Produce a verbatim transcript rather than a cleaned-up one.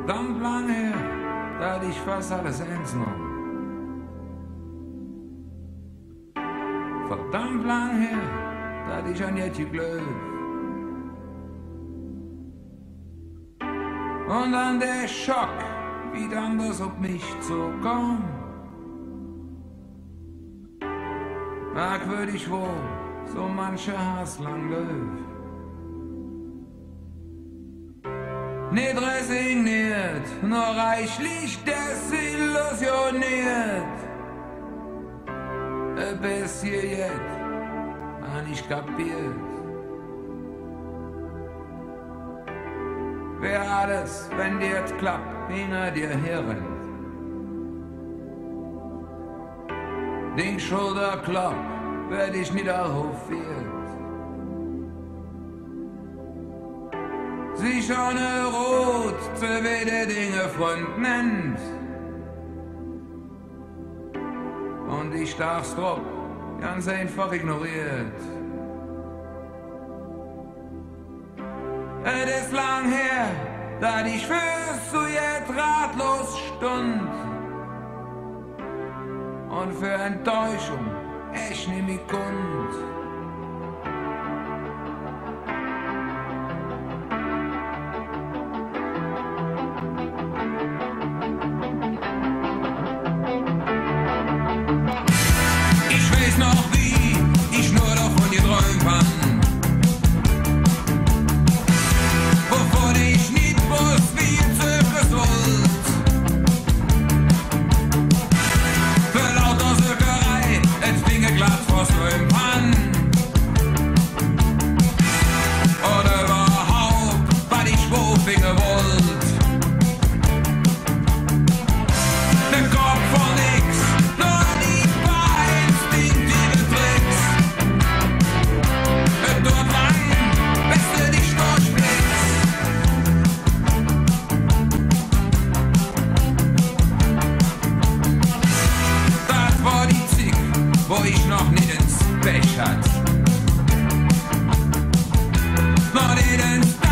verdammt lang her, da hatte ich fast alles ernst genommen. Verdammt lang her, da hatte ich an jetzt geglaubt. Und dann der Schock, wie dann das auf mich zukam. Merkwürdig wohl, so mancher Hass lang läuft. Nicht resigniert, nur reichlich desillusioniert. Bis hier jetzt, hab ich kapiert. Wer alles, wenn dir jetzt klappt, hinter dir herrennt. Den Schulterklapp werd ich niederhofiert. Sie schon rot, zu wede Dinge Freund nennt. Und ich darf's drauf, ganz einfach ignoriert. Es ist lang her, da ich fürs so jetzt ratlos stund. Und für Enttäuschung echt nehm ich Kund. Ich weiß noch wie, ich nur davon geträumt hab. Wovon ich nicht wusste, wie es zurückgesollt. Für lauter Sökerei, es fing ein Glas vor so im Pann. Oder überhaupt, was ich wo finger wollt. Der Kopf von nix, nur die paar instinktive Tricks. Es dort lang, bis du dich durchblickst. Das war die Zick, wo ich noch nicht ins Pech hat. Noch nicht ins Pech.